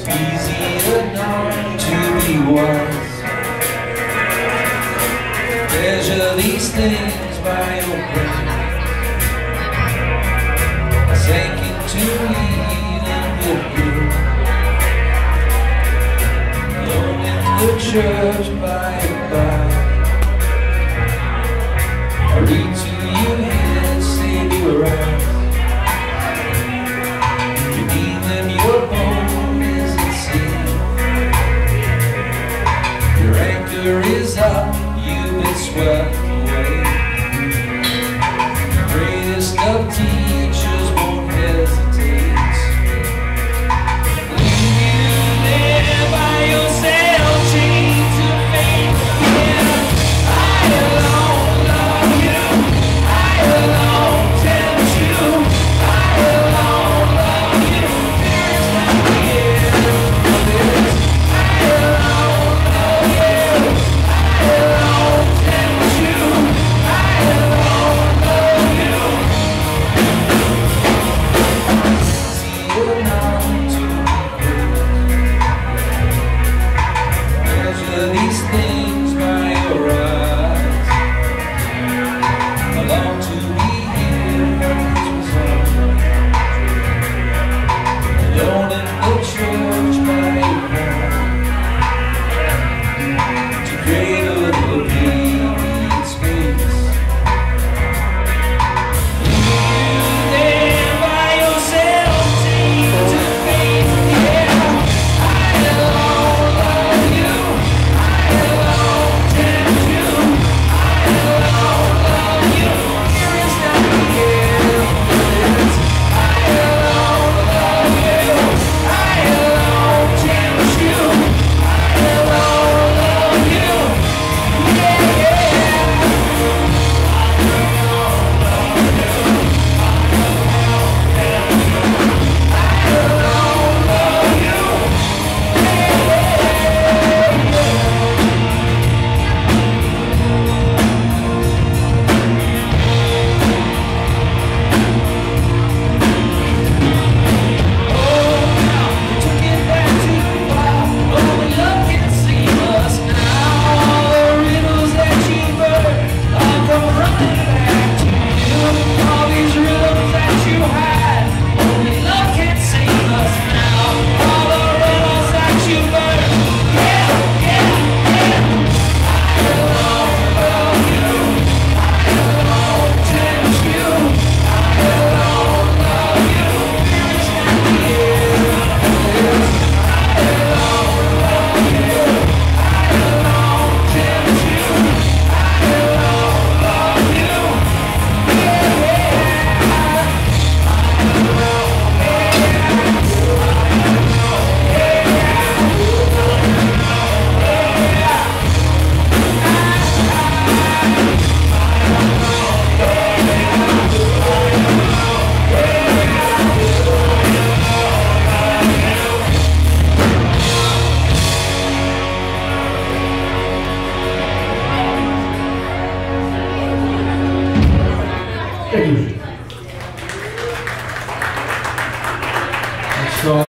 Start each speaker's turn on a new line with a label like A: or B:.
A: easier not to be wise. Measure these things by your brain. I sank into eating with you, alone in the church by and by. I read to you here, save your eyes. Beneath them your home is at sea. Your anchor is up, you've been swept.